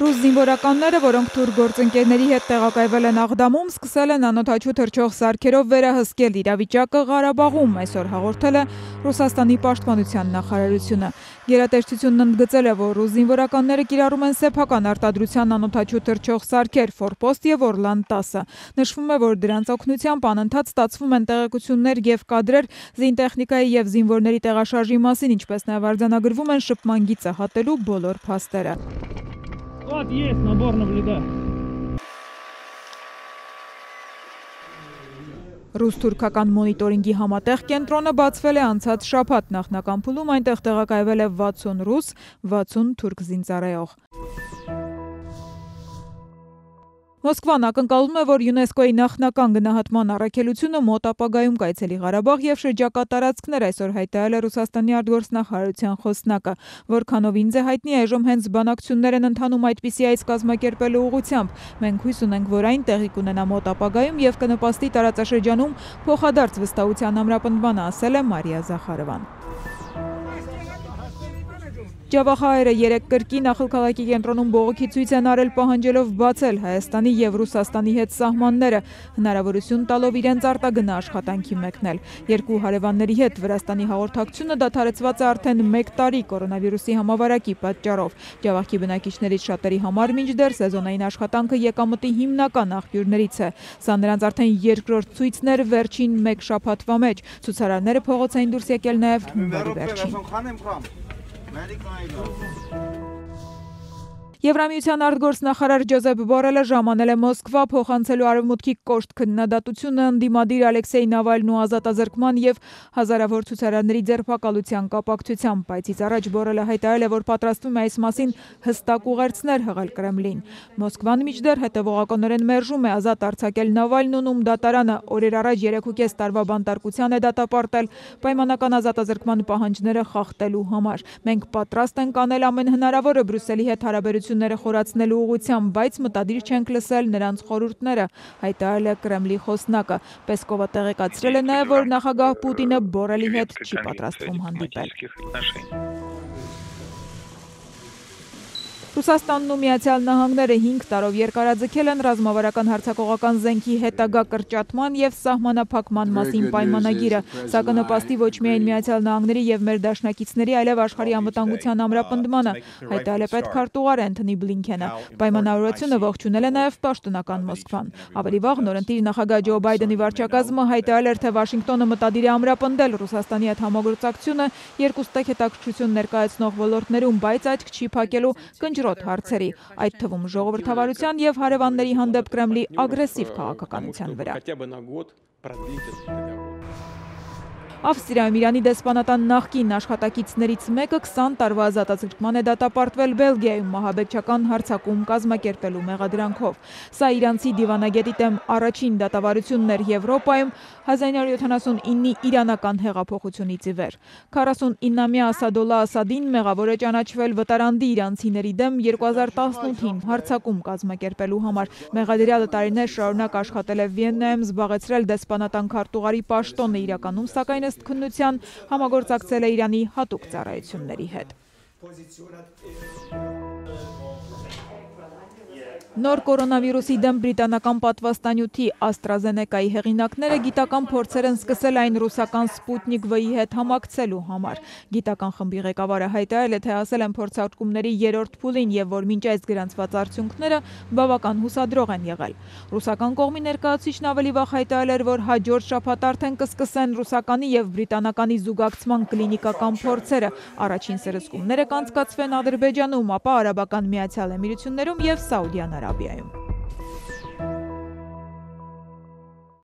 Ռուս զինվորականները, որոնք թուրք գործընկերների հետ տեղակայվել են Աղդամում, սկսել են անօդաչու թռչող սարքերով վերահսկել իրավիճակը Ղարաբաղում, այսօր հաղորդել է Ռուսաստանի պաշտպանության նախարարությունը։ Գերատեսչությունն ընդգծել է, որ ռուս զինվորականները կիրառում են սեփական արտադրության անօդաչու թռչող սարքեր Ֆորպոստ և Օրլան 10-ը։ Նշվում է, որ դրանց օգնությամբ անընդհատ ստացվում են տեղեկություններ և կադրեր զինտեխնիկայի և զինվորների տեղաշարժի մասին, ինչպես նաև արձանագրվում են շփման գիծը հատելու բոլոր փաստերը։ Вот есть набор наблюдателей. Ռուս-թուրքական մոնիտորինգի համատեղ կենտրոնը բացվել է անցած շաբաթ, նախնական փուլում այնտեղ տեղակայվել է 60 ռուս, 60 թուրք զինծառայող։ Մոսկվան ակնկալում է, որ ՅՈՒՆԵՍԿՕ-ի նախնական գնահատման առաքելությունը մոտ ապագայում կայցելի Ղարաբաղ և շրջակա տարածքներ, այսօր հայտարարել է Ռուսաստանի արտգործնախարարության խոսնակը, որքանով ինձ է հայտնի, այժմ հենց բանակցություններ են ընթանում այդպիսի այց կազմակերպելու ուղղությամբ։ Մենք հույս ունենք, որ այն տեղի կունենա մոտ ապագայում և կնպաստի տարածաշրջանում փոխադարձ վստահության ամրապնդմանը, ասել է Մարիա Զախարովան։ Ջավախահայերը երեկ կրկին նախքաղաքի կենտրոնում բողոքի ցույց են արել, պահանջելով բացել Հայաստանի և Ռուսաստանի հետ սահմանները, հնարավորություն տալով իրենց արտագնա աշխատանքի մեկնել։ Երկու հարևանների հետ Վրաստանի հաղորդակցությունը դադարեցված է արդեն 1 տարի կորոնավիրուսի համավարակի պատճառով։ Ջավախքի բնակիչներից շատերի համար մինչդեռ սեզոնային աշխատանքը եկամտի հիմնական աղբյուրներից է։ Սա նրանց արդեն երկրորդ ցույցն էր վերջին 1 շաբաթվա մեջ։ Ցուցարարները փողոցային դուրս եկել նաև հունվարի վերջին։ Եվրամիության արտգործնախարար Ջոզեփ Բորելը ժամանել է Մոսկվա, փոխանցելու Արևմուտքի կոշտ քննադատությունը ընդդիմադիր Ալեքսեյ Նավալնու ազատազրկման և հազարավոր ցուցարարների ձերբակալության կապակցությամբ, բացից առաջ Բորելը հայտարարել է, որ պատրաստվում է այս մասին հստակ ուղերձներ հղել Կրեմլին։ Մոսկվան մինչդեռ հետևողականորեն մերժում է ազատ արձակել Նավալնուն, ում դատարանը օրեր առաջ 3.5 տարվա բանտարկության է դատապարտել պայմանական ազատազրկման պահանջները խախտելու համար։ Մենք պատրաստ ենք անել ամեն հնարավորը Բրյուսելի հետ հարաբերությունները խորացնելու ուղղությամբ, բայց մտադիր չենք լսել նրանց խորհուրդները, հայտարարել է Կրեմլի խոսնակը։ Պեսկովը տեղեկացրել է նաև, որ նախագահ Պուտինը Բորելի հետ չի պատրաստվում հանդիպել։ Ռուսաստանն ու Միացյալ Նահանգները 5 տարով երկարաձգել են ռազմավարական հարձակողական զենքի հետագա կրճատման և սահմանափակման մասին պայմանագիրը։ Սա կնպաստի ոչ միայն Միացյալ Նահանգների և մեր դաշնակիցների, այլև աշխարհի անվտանգության ամրապնդմանը, հայտարարել է պետքարտուղար Էնթոնի Բլինքենը։ Պայմանավորությունը ողջունել է նաև պաշտոնական Մոսկվան։ Ավելի վաղ նորընտիր նախագահ Ջո Բայդենի վարչակազմը հայտարարել էր, թե Վաշինգտոնը մտադիր է ամրապնդել Ռուսաստանի հետ համագործակցությունը երկուստեք հետաքրքրություն ներկայացնող ոլորտներում, բայց աչք չի փակելու կնճռոտ հարցերի, այդ թվում ժողովրդավարության և հարևանների հանդեպ Կրեմլի ագրեսիվ քաղաքականության վրա։ Ավստրիայում Իրանի դեսպանատան նախկին աշխատակիցներից մեկը 20 տարվա ազատազրկման է դատապարտվել Բելգիայում մահաբեկչական հարձակում կազմակերպելու մեղադրանքով։ Սա իրանցի դիվանագետի դեմ առաջին դատավարությունն էր Եվրոպայում 1979-ի իրանական հեղափոխությունից ի վեր։ 49-ամյա Ասադոլլա Ասադին մեղավոր է ճանաչվել վտարանդի իրանցիների դեմ 2018-ին հարձակում կազմակերպելու համար։ Մեղադրյալը տարիներ շարունակ աշխատել է Վիեննայում, զբաղեցրել դեսպանատան քարտուղարի պաշտոնը, իրականում սակայն ըստ քննության համագործակցել է Իրանի հատուկ ծառայությունների հետ։ Նոր կորոնավիրուսի դեմ բրիտանական պատվաստանյութի AstraZeneca-ի հեղինակները գիտական փորձեր են սկսել այն ռուսական Սպուտնիկ V-ի հետ համակցելու համար։ Գիտական խմբի ղեկավարը հայտարարել է, թե հասել են փորձարկումների 3-րդ փուլին և որ մինչ այս գրանցված արդյունքները բավական հուսադրող են եղել։ Ռուսական կողմի ներկայացուցիչն ավելի վաղ հայտարարել էր, որ հաջորդ շաբաթ արդեն կսկսեն ռուսականի և բրիտանականի զուգակցման կլինիկական փորձերը։ Առաջին սրսկումները կանցկացվեն Ադրբեջանում, ապա Արաբական Միացյալ Էմիրություններում և Սաուդյան Արաբիայում։